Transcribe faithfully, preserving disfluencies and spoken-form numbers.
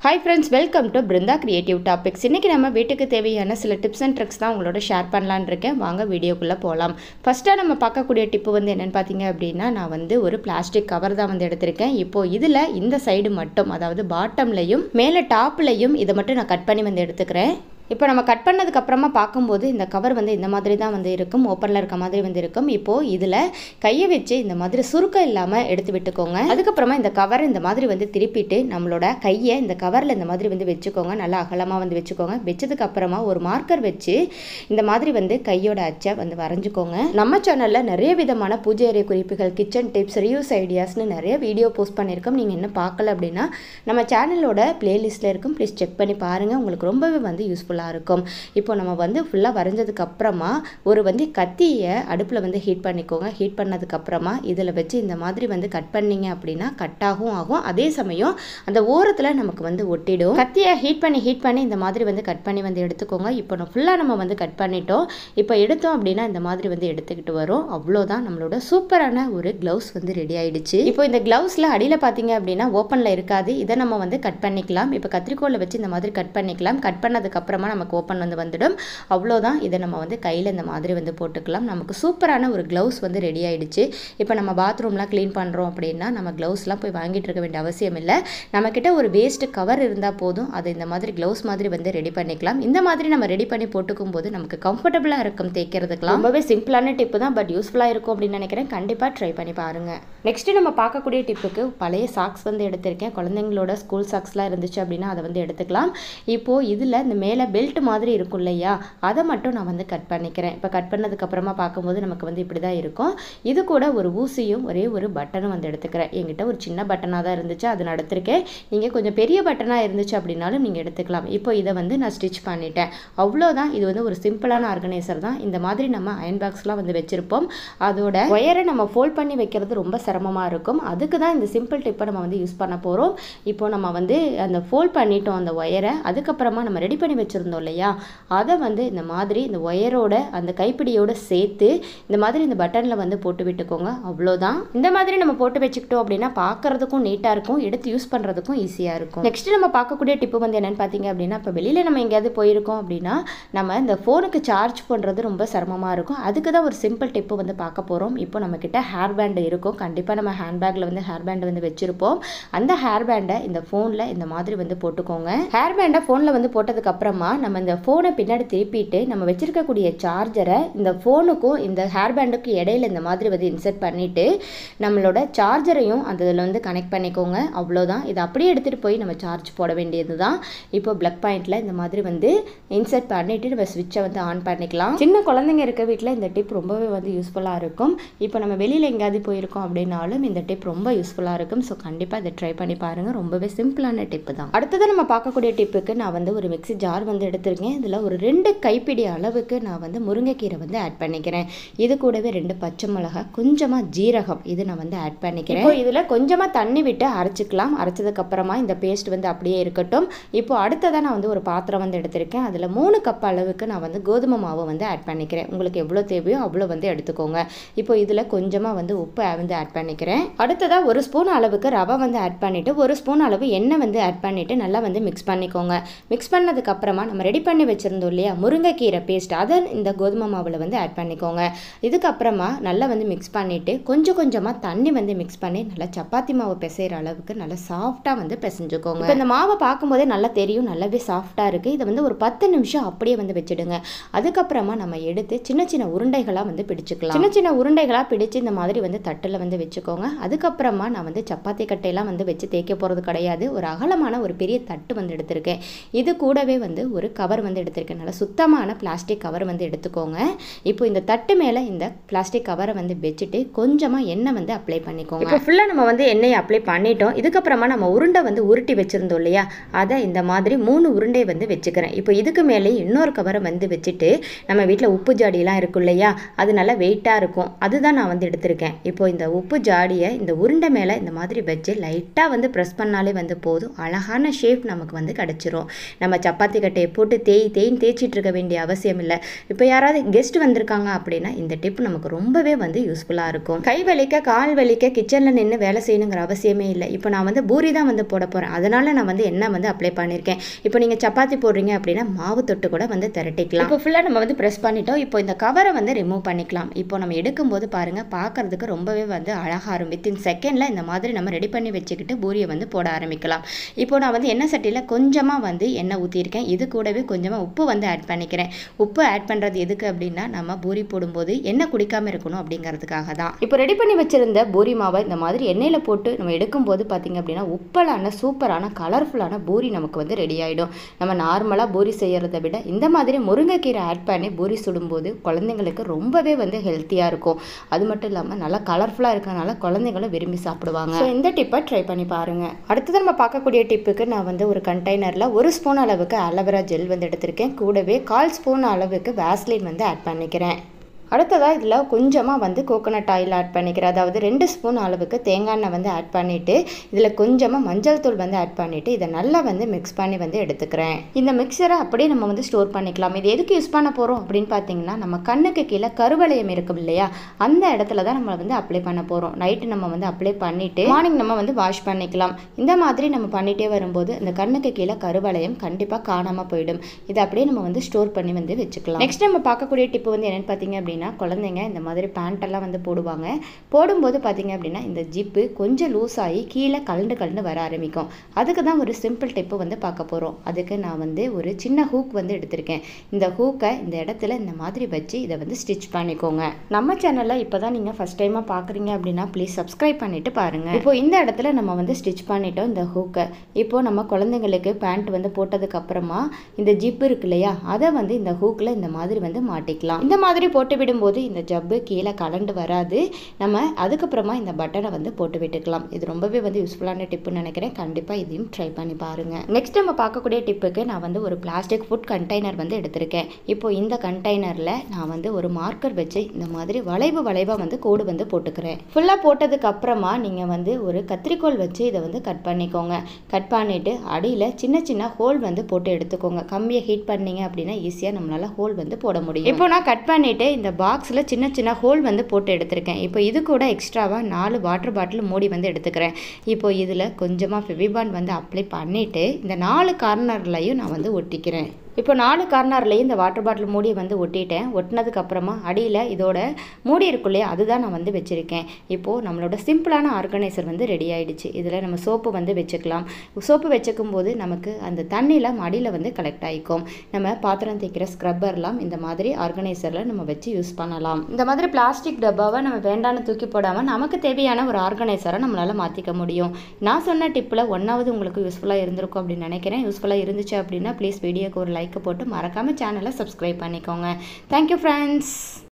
Hi friends, welcome to Brinda Creative Topics. இன்னைக்கு நம்ம வீட்டுக்கு தேவையான சில டிப்ஸ் அண்ட் ட்ரிக்ஸ் தான் உங்களோட ஷேர் பண்ணலாம்னு இருக்கேன். வாங்க வீடியோக்குள்ள போலாம். ஃபர்ஸ்டா நம்ம பார்க்கக்கூடிய டிப் வந்து என்னன்னு பாத்தீங்க அப்படினா நான் வந்து ஒரு பிளாஸ்டிக் கவர் தான் வந்து எடுத்துர்க்கேன். இப்போ இதுல இந்த சைடு மட்டும் அதாவது பாட்டம்லயும் மேலே டாப்லயும் இத மட்டும் நான் கட் பண்ணி வந்து எடுத்துக்கிறேன். இப்போ நம்ம கட் பண்ணதுக்கு அப்புறமா பாக்கும்போது இந்த கவர் வந்து இந்த மாதிரி தான் வந்து இருக்கும். ஓபன்ல இருக்க மாதிரி வந்து இருக்கும். இப்போ இதுல கையை வச்சு இந்த மாதிரி சுருக்கம் இல்லாம எடுத்து விட்டுக்கோங்க. அதுக்கு அப்புறமா இந்த கவர் இந்த மாதிரி வந்து திருப்பிட்டு நம்மளோட கையை இந்த கவர்ல இந்த மாதிரி வந்து வெச்சுக்கோங்க. நல்லா அகலமா வந்து வெச்சுக்கோங்க. வெச்சதுக்கு அப்புறமா ஒரு மார்க்கர் வச்சு இந்த மாதிரி வந்து கையோட அச்சை வந்து வரைஞ்சுக்கோங்க. நம்ம சேனல்ல நிறைய விதமான பூஜை அறை குறிப்புகள், கிச்சன் டிப்ஸ், ரிவ்யூஸ் ஐடியாஸ்னு நிறைய வீடியோ போஸ்ட் பண்ணிருக்கோம். நீங்க இன்னும் பார்க்கல அப்படினா நம்ம சேனலோட பிளேலிஸ்ட்ல இருக்கும். ப்ளீஸ் செக் பண்ணி பாருங்க. உங்களுக்கு ரொம்பவே வந்து யூஸ்ஃபுல்லா இருக்கும். இப்போ நம்ம வந்து ஃபுல்லா வரைஞ்சதுக்கு அப்புறமா ஒரு வந்து கத்தியை அடுப்புல வந்து ஹீட் பண்ணிக்கோங்க. ஹீட் பண்ணதுக்கு அப்புறமா இதுல வச்சு இந்த மாதிரி வந்து கட் பண்ணீங்க அப்படினா கட் ஆகும் ஆகும். அதே சமயம் அந்த ஓரத்துல நமக்கு வந்து ஒட்டிடும். கத்தியை ஹீட் பண்ணி ஹீட் பண்ணி இந்த மாதிரி வந்து கட் பண்ணி வந்து எடுத்துக்கோங்க. இப்போ நம்ம ஃபுல்லா நம்ம வந்து கட் பண்ணிட்டோம். இப்போ எடுத்தோம் அப்படினா இந்த மாதிரி வந்து எடுத்துக்கிட்டு வரும். அவ்வளவுதான் நம்மளோட சூப்பரான ஒரு கிளவுஸ் வந்து ரெடி ஆயிடுச்சு. இப்போ இந்த கிளவுஸ்ல அடியில பாத்தீங்க அப்படினா ஓபன்ல இருக்காது. இத நம்ம வந்து கட் பண்ணிக்கலாம். இப்போ கத்திரிக்கோல்ல வச்சு இந்த மாதிரி கட் பண்ணிக்கலாம். கட் பண்ணதுக்கு அப்புறமா நமக்கு ஓபன் வந்து வந்துடும். அவ்வளவுதான். இத நம்ம வந்து கையில இந்த மாதிரி வந்து போட்டுக்கலாம். நமக்கு சூப்பரான ஒரு கிளவுஸ் வந்து ரெடி ஆயிடுச்சு. இப்போ நம்ம பாத்ரூம்லாம் க்ளீன் பண்றோம் அப்படினா நம்ம கிளவுஸ்லாம் போய் வாங்கிட்டு இருக்க வேண்டிய அவசியம் இல்ல. நம்ம கிட்ட ஒரு வேஸ்ட் கவர் இருந்தா போதும். அது இந்த மாதிரி கிளவுஸ் மாதிரி வந்து ரெடி பண்ணிக்கலாம். இந்த மாதிரி நம்ம ரெடி பண்ணி போட்டுக்கும்போது நமக்கு கம்ஃபர்ட்டபிளா இருக்கும் தேய்க்கிறதுக்குலாம். ரொம்பவே சிம்பிளான டிப் தான், பட் யூஸ்ஃபுல்லா இருக்கும் அப்படின்னு நினைக்கிறேன். கண்டிப்பா ட்ரை பண்ணி பாருங்க. நெக்ஸ்ட் நம்ம பார்க்கக்கூடிய டிப்புக்கு பழைய சாக்ஸ் வந்து எடுத்திருக்கேன். குழந்தைங்களோட ஸ்கூல் சாக்ஸ்லாம் இருந்துச்சு அப்படின்னா அதை வந்து எடுத்துக்கலாம். இப்போ இதுல இந்த மேலே பெல்ட் மாதிரி இருக்கும் இல்லையா, அதை மட்டும் நான் வந்து கட் பண்ணிக்கிறேன். இப்போ கட் பண்ணதுக்கு அப்புறமா பார்க்கும்போது நமக்கு வந்து இப்படி தான் இருக்கும். இது கூட ஒரு ஊசியும் ஒரே ஒரு பட்டனும் வந்து எடுத்துக்கிறேன். என்கிட்ட ஒரு சின்ன பட்டனாக தான் இருந்துச்சு, அதை நான் எடுத்திருக்கேன். நீங்கள் கொஞ்சம் பெரிய பட்டனாக இருந்துச்சு அப்படின்னாலும் நீங்கள் எடுத்துக்கலாம். இப்போ இதை வந்து நான் ஸ்டிச் பண்ணிட்டேன். அவ்வளோதான். இது வந்து ஒரு சிம்பிளான ஆர்கனைசர் தான். இந்த மாதிரி நம்ம அயன் பாக்ஸ்லாம் வந்து வச்சிருப்போம். அதோட ஒயரை நம்ம ஃபோல்ட் பண்ணி வைக்கிறது ரொம்ப சிரமமாக இருக்கும். அதுக்கு தான் இந்த சிம்பிள் டிப்பை நம்ம வந்து யூஸ் பண்ண போகிறோம். இப்போ நம்ம வந்து அந்த ஃபோல்ட் பண்ணிட்டோம் அந்த ஒயரை. அதுக்கப்புறமா நம்ம ரெடி பண்ணி வச்சுருந்தோம் இல்லையா, அதை வந்து இந்த மாதிரி இந்த ஒயரோட அந்த கைப்பிடியோட சேர்த்து இந்த மாதிரி இந்த பட்டனில் வந்து போட்டு விட்டுக்கோங்க. அவ்வளோதான். இந்த மாதிரி நம்ம போட்டு வச்சுக்கிட்டோம் அப்படின்னா பார்க்கறதுக்கும் நீட்டாக இருக்கும், எடுத்து யூஸ் பண்ணுறதுக்கும் ஈஸியாக இருக்கும். நெக்ஸ்ட் நம்ம பார்க்கக்கூடிய டிப்பு வந்து என்னென்னு பார்த்தீங்க அப்படின்னா, இப்போ வெளியில் நம்ம எங்கேயாவது போயிருக்கோம் அப்படின்னா நம்ம இந்த ஃபோனுக்கு சார்ஜ் பண்ணுறது ரொம்ப சிரமமாக இருக்கும். அதுக்கு தான் ஒரு சிம்பிள் டிப்பு வந்து பார்க்க போகிறோம். இப்போ நம்மக்கிட்ட ஹேர் பேண்டு இருக்கும். கண்டிப்பாக நம்ம ஹேண்ட்பேக்கில் வந்து ஹேர் பேண்ட் வந்து வச்சுருப்போம். அந்த ஹேர் பேண்டை இந்த ஃபோனில் இந்த மாதிரி வந்து போட்டுக்கோங்க. ஹேர் பேண்டை ஃபோனில் வந்து போட்டதுக்கு அப்புறமா நம்ம இந்த ஃபோனை பின்னாடி திருப்பிட்டு நம்ம வச்சிருக்கக்கூடிய சார்ஜரை இந்த ஃபோனுக்கும் இந்த ஹேர் பேண்டுக்கும் இடையில இந்த மாதிரி வந்து இன்சர்ட் பண்ணிட்டு நம்மளோட சார்ஜரையும் அந்த இதில் வந்து கனெக்ட் பண்ணிக்கோங்க. அவ்வளோதான். இதை அப்படியே எடுத்துகிட்டு போய் நம்ம சார்ஜ் போட வேண்டியது தான். இப்போ பிளக் பாயிண்டில் இந்த மாதிரி வந்து இன்சர்ட் பண்ணிட்டு நம்ம ஸ்விட்சை வந்து ஆன் பண்ணிக்கலாம். சின்ன குழந்தைங்க இருக்க வீட்டில் இந்த டிப் ரொம்பவே வந்து யூஸ்ஃபுல்லாக இருக்கும். இப்போ நம்ம வெளியில் எங்கேயாவது போயிருக்கோம் அப்படின்னாலும் இந்த டிப் ரொம்ப யூஸ்ஃபுல்லாக இருக்கும். ஸோ கண்டிப்பாக இதை ட்ரை பண்ணி பாருங்கள். ரொம்பவே சிம்பிளான டிப்பு தான். அடுத்தது நம்ம பார்க்கக்கூடிய டிப்புக்கு நான் வந்து ஒரு மிக்ஸி ஜார் வந்து எடுத்திருக்கேன். இதில் ஒரு ரெண்டு கைப்பிடி அளவுக்கு நான் வந்து முருங்கைக்கீரை வந்து ஆட் பண்ணிக்கிறேன். இது கூடவே ரெண்டு பச்சை மிளகாய், கொஞ்சமாக ஜீரகம் இது நான் வந்து ஆட் பண்ணிக்கிறேன். இப்போ இதில் கொஞ்சமாக தண்ணி விட்டு அரைச்சிக்கலாம். அரைச்சதுக்கு அப்புறமா இந்த பேஸ்ட் வந்து அப்படியே இருக்கட்டும். இப்போ அடுத்ததாக நான் வந்து ஒரு பாத்திரம் வந்து எடுத்திருக்கேன். அதில் மூணு கப் அளவுக்கு நான் வந்து கோதுமை மாவு வந்து ஆட் பண்ணிக்கிறேன். உங்களுக்கு எவ்வளோ தேவையோ அவ்வளோ வந்து எடுத்துக்கோங்க. இப்போ இதில் கொஞ்சமாக வந்து உப்பு வந்து ஆட் பண்ணிக்கிறேன். அடுத்ததாக ஒரு ஸ்பூன் அளவுக்கு ரவை வந்து ஆட் பண்ணிவிட்டு ஒரு ஸ்பூன் அளவு எண்ணெய் வந்து ஆட் பண்ணிவிட்டு நல்லா வந்து மிக்ஸ் பண்ணிக்கோங்க. மிக்ஸ் பண்ணதுக்கு அப்புறமா நம்ம ரெடி பண்ணி வச்சிருந்தோம் இல்லையா முருங்கைக்கீரை பேஸ்ட், அதை இந்த கோதுமை மாவில் வந்து ஆட் பண்ணிக்கோங்க. இதுக்கப்புறமா நல்லா வந்து மிக்ஸ் பண்ணிவிட்டு கொஞ்சம் கொஞ்சமாக தண்ணி வந்து மிக்ஸ் பண்ணி நல்லா சப்பாத்தி மாவு பிசைகிற அளவுக்கு நல்லா சாஃப்டாக வந்து பிசைஞ்சுக்கோங்க. இப்போ இந்த மாவை பார்க்கும்போதே நல்லா தெரியும், நல்லாவே சாஃப்டாக இருக்குது. இதை வந்து ஒரு பத்து நிமிஷம் அப்படியே வந்து வச்சுடுங்க. அதுக்கப்புறமா நம்ம எடுத்து சின்ன சின்ன உருண்டைகளாக வந்து பிடிச்சிக்கலாம். சின்ன சின்ன உருண்டைகளாக பிடிச்சி இந்த மாதிரி வந்து தட்டில் வந்து வச்சுக்கோங்க. அதுக்கப்புறமா நான் வந்து சப்பாத்தி கட்டையெல்லாம் வந்து வச்சு தேய்க்க போகிறது கிடையாது. ஒரு அகலமான ஒரு பெரிய தட்டு வந்து எடுத்திருக்கேன். இது கூடவே வந்து ஒரு கவர் வந்து எடுத்திருக்கேன். நல்லா சுத்தமான பிளாஸ்டிக் கவர் வந்து எடுத்துக்கோங்க. இப்போ இந்த தட்டு மேலே இந்த பிளாஸ்டிக் கவரை வந்து வச்சுட்டு கொஞ்சமாக எண்ணெய் வந்து அப்ளை பண்ணிக்கோங்க. இப்போ ஃபுல்லாக நம்ம வந்து எண்ணெயை அப்ளை பண்ணிட்டோம். இதுக்கப்புறமா நம்ம உருண்டை வந்து உருட்டி வச்சுருந்தோம் இல்லையா, அதை இந்த மாதிரி மூணு உருண்டையை வந்து வச்சுக்கிறேன். இப்போ இதுக்கு மேலே இன்னொரு கவரை வந்து வச்சுட்டு நம்ம வீட்டில் உப்பு ஜாடியெல்லாம் இருக்கும் இல்லையா, அது நல்லா வெயிட்டாக இருக்கும், அதுதான் நான் வந்து எடுத்திருக்கேன். இப்போ இந்த உப்பு ஜாடியை இந்த உருண்டை மேலே இந்த மாதிரி வச்சு லைட்டாக வந்து ப்ரெஸ் பண்ணாலே வந்து போதும். அழகான ஷேப் நமக்கு வந்து கிடச்சிரும். நம்ம சப்பாத்தி கட்டை கட்டையை போட்டு தேய் தேய்ன்னு தேய்ச்சிட்டு இருக்க வேண்டிய அவசியம் இல்லை. இப்போ யாராவது கெஸ்ட் வந்திருக்காங்க அப்படின்னா இந்த டிப் நமக்கு ரொம்பவே வந்து யூஸ்ஃபுல்லாக இருக்கும். கை வலிக்க கால் வலிக்க கிச்சனில் நின்று வேலை செய்யணுங்கிற அவசியமே இல்லை. இப்போ நான் வந்து பூரி தான் வந்து போட போகிறேன், அதனால் நான் வந்து எண்ணெய் வந்து அப்ளை பண்ணியிருக்கேன். இப்போ நீங்கள் சப்பாத்தி போடுறீங்க அப்படின்னா மாவு தொட்டு கூட வந்து திரட்டிக்கலாம். இப்போ ஃபுல்லாக நம்ம வந்து ப்ரெஸ் பண்ணிட்டோம். இப்போ இந்த கவரை வந்து ரிமூவ் பண்ணிக்கலாம். இப்போ நம்ம எடுக்கும்போது பாருங்கள், பார்க்குறதுக்கு ரொம்பவே வந்து அழகாக இருக்கும். வித்தின் செகண்டில் இந்த மாதிரி நம்ம ரெடி பண்ணி வச்சுக்கிட்டு பூரியை வந்து போட ஆரம்பிக்கலாம். இப்போ நான் வந்து எண்ணெய் சட்டியில் கொஞ்சமாக வந்து எண்ணெய் ஊற்றிருக்கேன். இது கூடவே கொஞ்சமாக உப்பு வந்து ஆட் பண்ணிக்கிறேன். உப்பு ஆட் பண்ணுறது எதுக்கு அப்படின்னா நம்ம பூரி போடும்போது எண்ணெய் குடிக்காமல் இருக்கணும் அப்படிங்கிறதுக்காக தான். இப்போ ரெடி பண்ணி வச்சுருந்த பூரி மாவை இந்த மாதிரி எண்ணெயில் போட்டு நம்ம எடுக்கும்போது பார்த்திங்க அப்படின்னா உப்பலான சூப்பரான கலர்ஃபுல்லான பூரி நமக்கு வந்து ரெடி ஆகிடும். நம்ம நார்மலாக பூரி செய்கிறத விட இந்த மாதிரி முருங்கைக்கீரை ஆட் பண்ணி பூரி சுடும்போது குழந்தைங்களுக்கு ரொம்பவே வந்து ஹெல்த்தியாக இருக்கும். அது மட்டும் இல்லாமல் நல்லா கலர்ஃபுல்லாக இருக்கிறனால குழந்தைங்களும் விரும்பி சாப்பிடுவாங்க. ஸோ இந்த டிப்பை ட்ரை பண்ணி பாருங்கள். அடுத்தது நம்ம பார்க்கக்கூடிய டிப்புக்கு நான் வந்து ஒரு கண்டெய்னரில் ஒரு ஸ்பூன் அளவுக்கு அலோவேரா ஜெல் வந்து எடுத்திருக்கேன். கூடவே கால் ஸ்பூன் அளவுக்கு வேஸ்லின் வந்து ஆட் பண்ணிக்கிறேன். அடுத்ததாக இதில் கொஞ்சமாக வந்து கோகோனட் ஆயில் ஆட் பண்ணிக்கிறேன். அதாவது ரெண்டு ஸ்பூன் அளவுக்கு தேங்காய் எண்ணெய் வந்து ஆட் பண்ணிவிட்டு இதில் கொஞ்சமாக மஞ்சள் தூள் வந்து ஆட் பண்ணிவிட்டு இதை நல்லா வந்து மிக்ஸ் பண்ணி வந்து எடுத்துக்கிறேன். இந்த மிக்சரை அப்படியே நம்ம வந்து ஸ்டோர் பண்ணிக்கலாம். இது எதுக்கு யூஸ் பண்ண போகிறோம் அப்படின்னு பார்த்தீங்கன்னா நம்ம கண்ணுக்கு கீழே கருவளையம் இருக்கும் இல்லையா, அந்த இடத்துல தான் நம்ம வந்து அப்ளை பண்ண போகிறோம். நைட்டு நம்ம வந்து அப்ளை பண்ணிவிட்டு மார்னிங் நம்ம வந்து வாஷ் பண்ணிக்கலாம். இந்த மாதிரி நம்ம பண்ணிகிட்டே வரும்போது இந்த கண்ணுக்கு கீழே கருவளையம் கண்டிப்பாக காணாமல் போயிடும். இதை அப்படியே நம்ம வந்து ஸ்டோர் பண்ணி வந்து வச்சுக்கலாம். நெக்ஸ்ட் நம்ம பார்க்கக்கூடிய டிப்பு வந்து என்னென்னு பார்த்தீங்க அப்படின்னா, குழந்தைங்க இந்த மாதிரி பேண்டெல்லாம் வந்து போடுவாங்க. போடும்போது பார்த்தீங்க அப்படின்னா இந்த ஜிப்பு கொஞ்சம் லூஸ் ஆகி கீழே கலண்டு கலண்டு வர ஆரம்பிக்கும். அதுக்கு தான் ஒரு சிம்பிள் டிப்பு வந்து பார்க்க போகிறோம். அதுக்கு நான் வந்து ஒரு சின்ன ஹூக் வந்து எடுத்திருக்கேன். இந்த ஹூக்கை இந்த இடத்துல இந்த மாதிரி வச்சு இதை வந்து ஸ்டிச் பண்ணிக்கோங்க. நம்ம சேனலில் இப்போ தான் நீங்கள் ஃபஸ்ட் டைமாக பார்க்குறீங்க அப்படின்னா ப்ளீஸ் சப்ஸ்கிரைப் பண்ணிவிட்டு பாருங்கள். இப்போ இந்த இடத்துல நம்ம வந்து ஸ்டிச் பண்ணிட்டோம் இந்த ஹூக்கை. இப்போது நம்ம குழந்தைங்களுக்கு பேண்ட் வந்து போட்டதுக்கப்புறமா இந்த ஜிப்பு இருக்கு இல்லையா, அதை வந்து இந்த ஹூக்கில் இந்த மாதிரி வந்து மாட்டிக்கலாம். இந்த மாதிரி போட்டு விடும் போது இந்த ஜப்பு கீழே கலண்டு வராது. நம்ம அதுக்கப்புறமா இந்த பட்டனை வந்து போட்டு விட்டுக்கலாம். இது ரொம்பவே வந்து யூஸ்ஃபுல்லான டிப்புன்னு நினைக்கிறேன். கண்டிப்பாக இதையும் ட்ரை பண்ணி பாருங்கள். நெக்ஸ்ட் நம்ம பார்க்கக்கூடிய டிப்புக்கு நான் வந்து ஒரு பிளாஸ்டிக் ஃபுட் கண்டெய்னர் வந்து எடுத்திருக்கேன். இப்போ இந்த கண்டெய்னரில் நான் வந்து ஒரு மார்க்கர் வச்சு இந்த மாதிரி வளைவு வளைவாக வந்து கோடு வந்து போட்டுக்கிறேன். ஃபுல்லாக போட்டதுக்கு அப்புறமா நீங்கள் வந்து ஒரு கத்திரிக்கோல் வச்சு இதை வந்து கட் பண்ணிக்கோங்க. கட் பண்ணிவிட்டு அடியில் சின்ன சின்ன ஹோல் வந்து போட்டு எடுத்துக்கோங்க. கம்மியை ஹீட் பண்ணீங்க அப்படின்னா ஈஸியாக நம்மளால் ஹோல் வந்து போட முடியும். இப்போ நான் கட் பண்ணிவிட்டு இந்த பாக்ஸில் சின்ன சின்ன ஹோல் வந்து போட்டு எடுத்திருக்கேன். இப்போ இது கூட எக்ஸ்ட்ராவாக நாலு வாட்டர் பாட்டில் மூடி வந்து எடுத்துக்கிறேன். இப்போ இதில் கொஞ்சமாக ஃபெவிபாண்ட் வந்து அப்ளை பண்ணிவிட்டு இந்த நாலு கார்னர்லையும் நான் வந்து ஒட்டிக்கிறேன். இப்போ நாலு கார்னர்லேயும் இந்த வாட்டர் பாட்டில் மூடியை வந்து ஒட்டிட்டேன். ஒட்டினதுக்கப்புறமா அடியில் இதோட மூடி இருக்கும் இல்லையா, அதுதான் நான் வந்து வச்சுருக்கேன். இப்போது நம்மளோட சிம்பிளான ஆர்கனைசர் வந்து ரெடி ஆகிடுச்சு. இதில் நம்ம சோப்பு வந்து வச்சுக்கலாம். சோப்பு வச்சுக்கும் போது நமக்கு அந்த தண்ணியில் மடியில் வந்து கலெக்ட் ஆகிக்கும். நம்ம பாத்திரம் தேய்க்கிற ஸ்க்ரப்பர்லாம் இந்த மாதிரி ஆர்கனைசரில் நம்ம வச்சு யூஸ் பண்ணலாம். இந்த மாதிரி பிளாஸ்டிக் டப்பாவை நம்ம வேண்டான்னு தூக்கி போடாமல் நமக்கு தேவையான ஒரு ஆர்கனைசரை நம்மளால் மாற்றிக்க முடியும். நான் சொன்ன டிப்பில் ஒன்றாவது உங்களுக்கு யூஸ்ஃபுல்லாக இருந்திருக்கும் அப்படின்னு நினைக்கிறேன். யூஸ்ஃபுல்லாக இருந்துச்சு அப்படின்னா ப்ளீஸ் வீடியோக்கு ஒரு லைக் போட்டு மறக்காம சேனலை சப்ஸ்கிரைப் பண்ணிக்கோங்க. Thank you friends.